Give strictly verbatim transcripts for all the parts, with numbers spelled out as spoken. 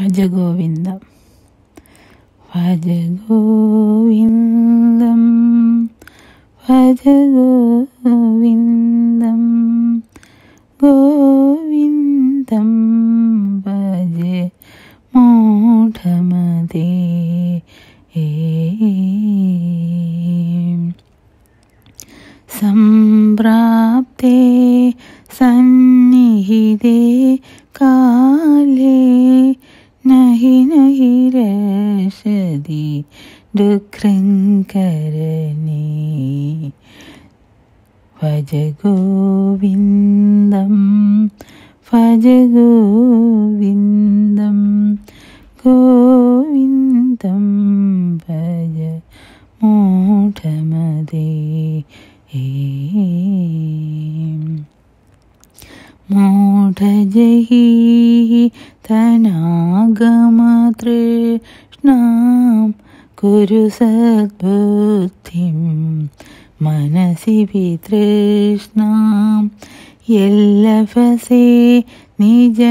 ഭജ ഗോവിന്ദം ഭജ ഗോവിന്ദം ഭജ ഗോവിന്ദം ഗോവിന്ദം ഭജ മൂഢമതേ സംപ്രാപ്തേ സന്നിഹിതേ കാലേ നഹി നഹി രക്ഷതി ദുഃഖങ്കരണേ ഭജ ഗോവിന്ദം ഭജ ഗോവിന്ദം ഗോവിന്ദം ഭജ മൂഢമതേ മൂഢജഹി തനാഗമതൃഷ്ണാം കുരു സദ്ബുദ്ധിം മനസി വിതൃഷ്ണാം യല്ലഭസേ നിജ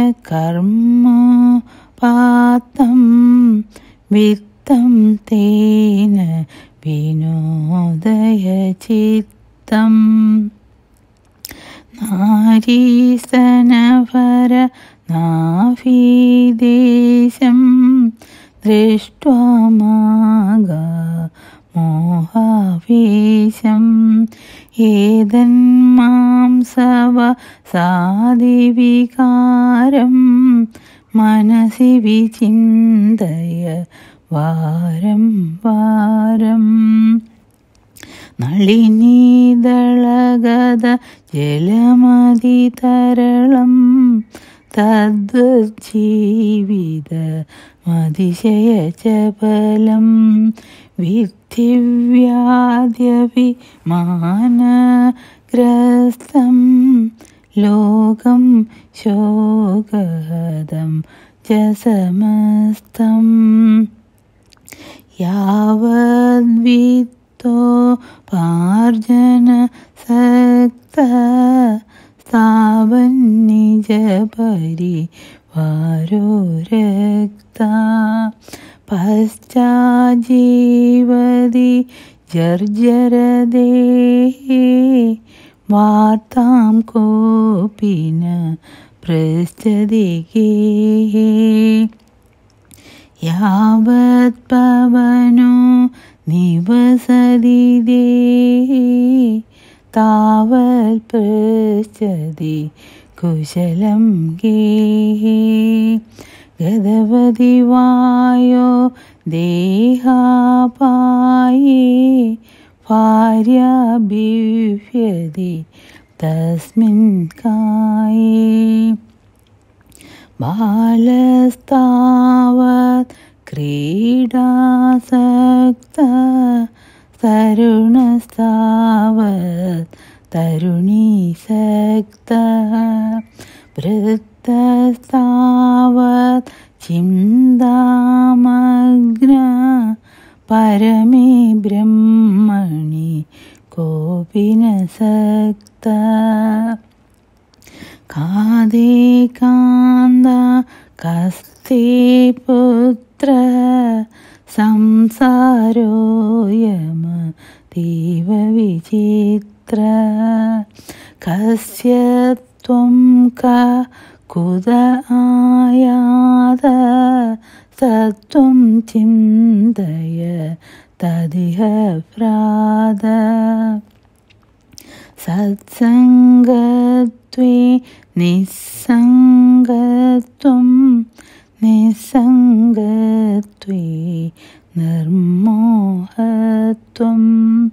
കർമ്മോപാത്തം വിത്തം തേന വിനോദയ ചിത്തം നാരീസ്തനഭര നാഭീദേശം ദൃഷ്ട്വാ മാഗാ മോഹാവേശം ഏതന്മാംസവ സാദിവികാരം മനസി വിചിന്തയ വാരം വാരം നളിനീദളഗത ജലമതിതരളം തദ്വജ്ജീവിതമതിശയചപലം വിദ്ധിവ്യാദ്യവിമാനഗ്രസ്തം ലോകം ശോകഹദം ച സമസ്തം യാവദ്വിത്തോ പാർജന സക്ത സ്ഥാവന്നിജ പരിവാരോ രക്ത പശ്ചാജീവതി ജർജരദേഹേ വാർത്താം കോപിന പൃച്ഛതി ഗേഹേ യാവത് പവനോ നിവസതി ദേഹേ താവത് പൃച്ഛതി കുശലം ഗേഹേ ഗതവതി വായോ ദേഹാപായേ ഭാര്യാഭിവ്യതി തസ്മിൻ കായേ ബാലസ്താവത് ക്രീഡാസക്ത തരുണസ്താവത് തരുണീസക്ത വൃദ്ധസ്താവത് ചിന്താമഗ്ന പരമേ ബ്രഹ്മണി കോപി ന സക്ത കാദേ കാന്ത കസ്തേ പുത്ര സംസാരോയമതീവ വിചിത്ര കസ്യ ത്വം ക കുത ആയാത സത്വം ചിന്തയ തദിഹ പ്രാത സത്സംഗത്വേ നിസ്സംഗത്വം നിസ്സംഗത്വേ നിർമോഹത്വം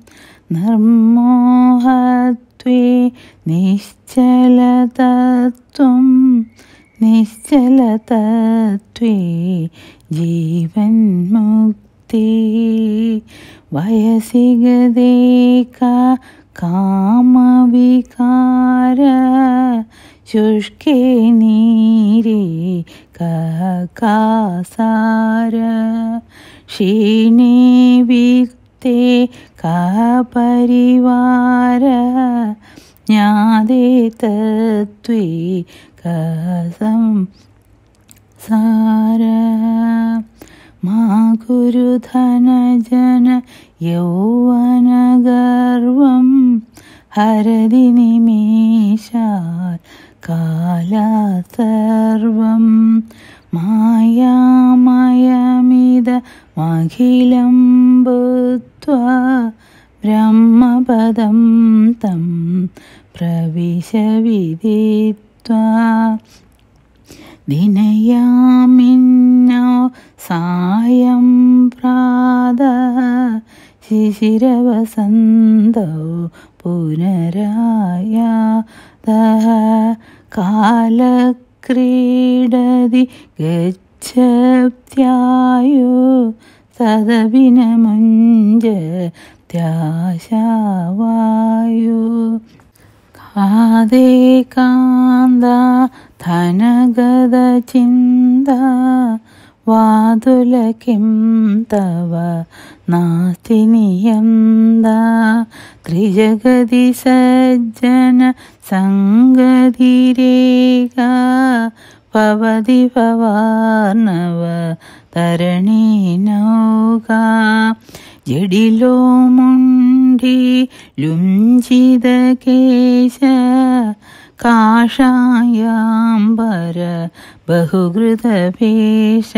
നിർമോഹത്വേ നിശ്ചലതത്വം നിശ്ചലതത്വേ ജീവന്മുക്തി വയസി ഗതേക കാമവികാര ശുഷ്കേ നീരേ കാസാര ക്ഷീണേ വിത്തേ പരിവാര ജ്ഞാതേ തത്വേ കസം സാര കുരുധനജന യൗവനഗർവം ഹരതി നിമേഷാൽ കാലസർവം മായാമയമിദമഖിലം ഭൂത്വാ ബ്രഹ്മപദം തം പ്രവിശ വിദിത്വാ ദിനയാമിന്നോ സായം പ്രാതഃ ശിശിരവസന്തോ പുനരായാതഃ കാലക്രീഡതി ഗച്ഛത്യായോ സദവിനമുഞ്ജത്യാശാവായോ കാതേ കാന്ത ധനഗതചിന്ത വാതുലകിം തവ നാസ്തി നിയന്ത ത്രിജഗതി സജ്ജന സംഗതിരേക ഭവതി ഭവാർണവ തരണീ നൗക ജഡിലോ മുണ്ഡി ലുഞ്ചിതകേശ കാഷായാംബര ബഹുകൃതഭേഷ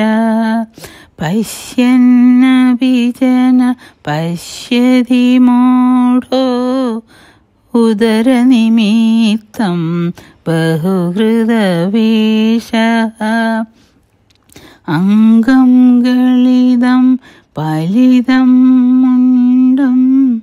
പശ്യന്നപി ജന പശ്യതി മൂഢോ ഉദരനിമിത്തം ബഹുകൃതവേഷ അംഗം ഗളിതം പലിതം മുണ്ടം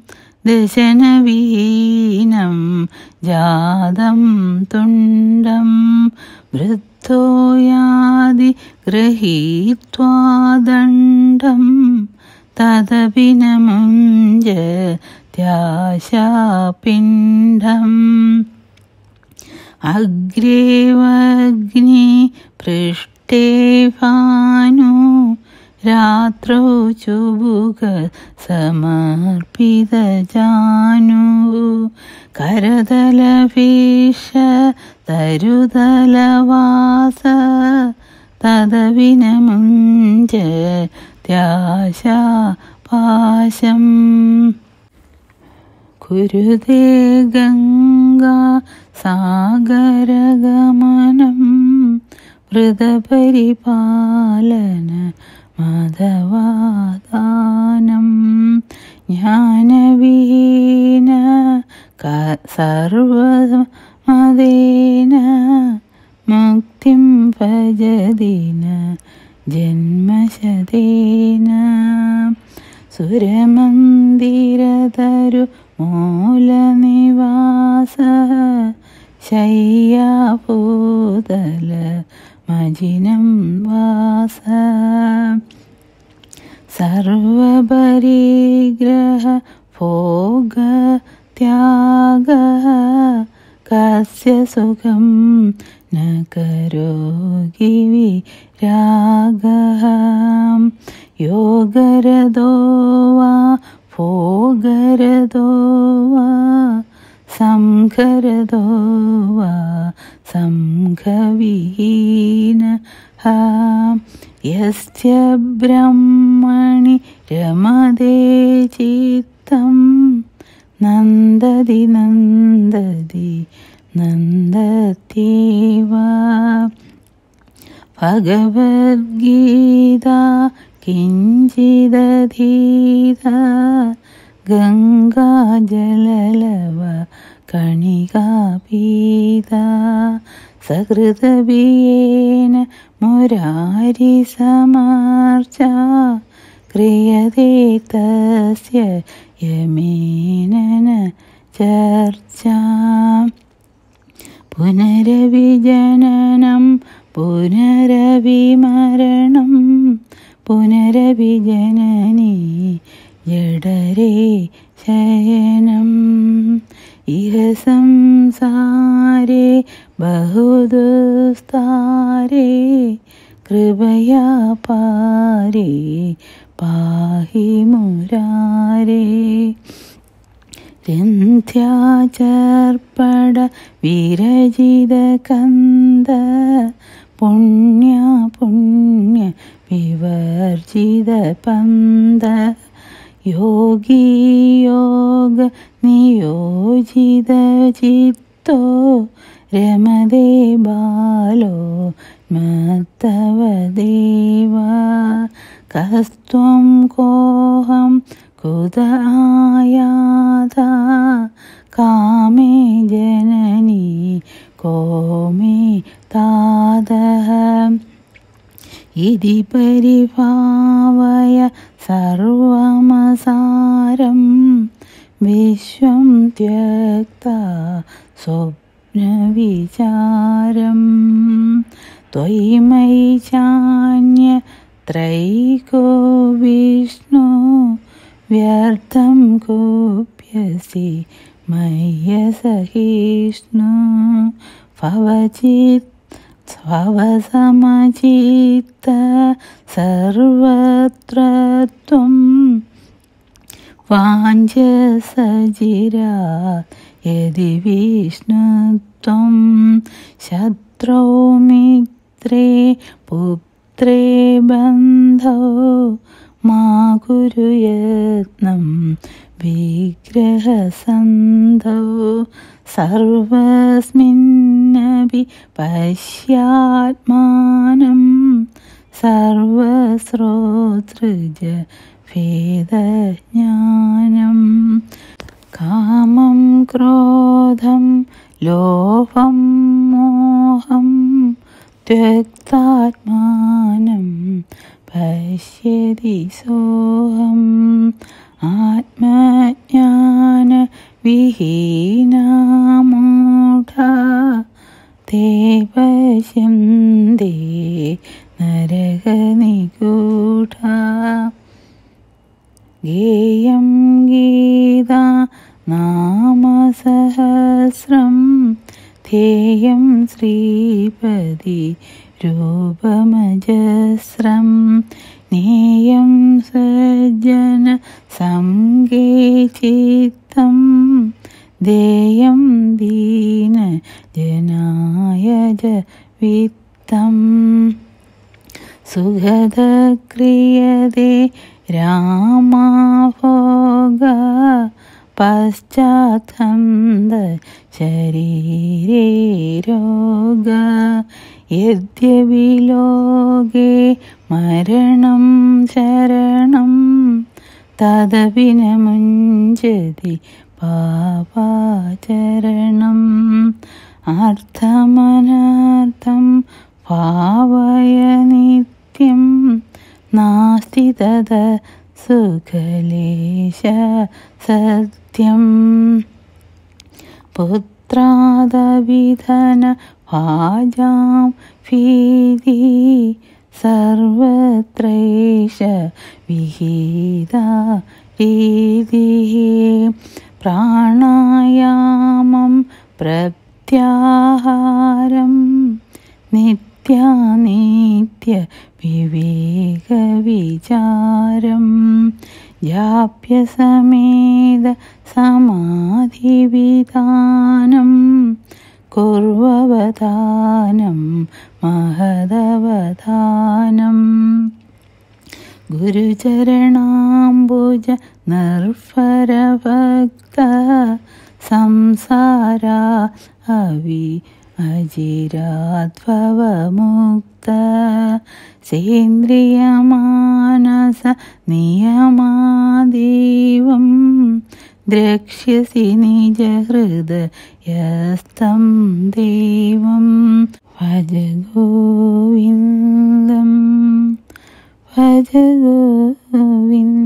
ദശനവിഹീനം ജാതം തുണ്ടം വൃദ്ധോ യാതി ഗൃഹീത്വാ ദണ്ഡം തദപി ന മുഞ്ജത്യാശാപിണ്ഡം അഗ്രേവഗ്നി പൃഷ്ഠേ ഭാനു രാത്രോ ചുബുക സമർപ്പിതജാനു കരതലഭീഷ തരുതലവാസ തദപി ന മുഞ്ജത്യാശാപാശം കുരുതേ ഗംഗാ സാഗരഗമനം വൃതപരിപാലന മധവാദാനം ജ്ഞാനവിഹീന സർവമദേന മുക്തിം ഭജതിന ജന്മശതേന സുരമന്ദിരതരു മൂലനിവാസ ശയ്യാഭൂതല മജിനം വാസ സർവപരിഗ്രഹ ഭോഗത്യാഗ കസ്യ സുഖം ന കരോഗി വിരാഗഃ യോഗരതോ വാ ഭോഗരതോ വാ സംഘരതോ വാ സംഘവിഹീനഃ യസ്യ ബ്രഹ്മണി രമതേ ചിത്തം നന്ദതി നന്ദതി നന്ദത്യേവ ഭഗവദ്ഗീത കിഞ്ചിദധീത ഗംഗാജലലവ കണികാപീത സകൃതവിയേന മുരാരി സമർച്ച ക്രിയതേ തസ്യ യമേന ചർച്ച പുനരവിജനനം പുനരവിമരണം പുനരവിജനനി ജഡരേ ശയനം ഇഹ സംസാരേ ബഹുദുസ്താരേ കൃപയാ പാരേ പാഹി മുരാരേ രന്ധ്യാചർപ്പട വിരജിത കന്ദ പുണ്യ പുണ്യ വിവർജിത अर्चितपन्त योगी योग नियोजितचित्तो रमते बालो मत्तव देव कस्त्वं कोऽहं कुत आयाता कामे जननी को मे तातः इति परिभावय सर्वमसारं विश्वं त्यक्ता स्वप्नविचारं त्वयि मयि चान्यत्रैको विष्णु व्यर्थं कुप्यसि मय्यसहिष्णु भवचित् भवसमचित्त सर्वत्र त्वं वाञ्छसजिरात् यदि विष्णुत्वं शत्रौ मित्रे पुत्रे बन्धौ मा कुरु यत्नं विग्रहसन्धौ सर्वस्मिन्नपि पश्यात्मानं सर्वश्रोतृज वेदज्ञानं कामं क्रोधं लोभं मोहं त्यक्तात्मानं पश्यति सोऽहम् आत्मज्ञानविहीना मूढा ते पश्यन्ते नरकनिगूढा गेयं गीता नामसहस्रं ध्येयं श्रीपति रूपमजस्रं नेयं सज्जन संगे चित्तं देयं दीन जनाय च वित्तं सुगतक्रियते रामाभोगा पश्चात्थन्द शरीरे रोगा यद्यपि लोके मरणं शरणं तदपि न मुञ्चति पापाचरणम् अर्थमनर्थं भावय नित्यं नास्ति तद सुखलेश सत्यं पुत्रादविधन भाजां भीति सर्वत्रैष विहिता रीतिः प्राणायामं प्रत्याहारं नित्यानित्य विवेकविचारं जाप्यसमेद समाधिविधानं कुर्ववधानं महदवधानं गुरुचरणाम्बुज निर्भरभक्त संसारा अवि अजिराद्भवमुक्त सेन्द्रियमानस नियमादेवं द्रक्ष्यसि निजहृदयस्थं देवं भज गोविन्दं भज गोविन्दम्।